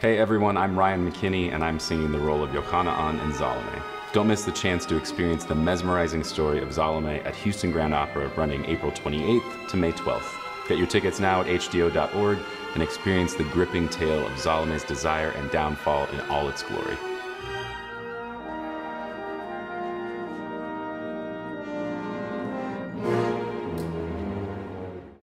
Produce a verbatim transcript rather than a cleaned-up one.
Hey everyone, I'm Ryan McKinny, and I'm singing the role of Jokanaan in Salome. Don't miss the chance to experience the mesmerizing story of Salome at Houston Grand Opera, running April twenty-eighth to May twelfth. Get your tickets now at H G O dot org and experience the gripping tale of Salome's desire and downfall in all its glory.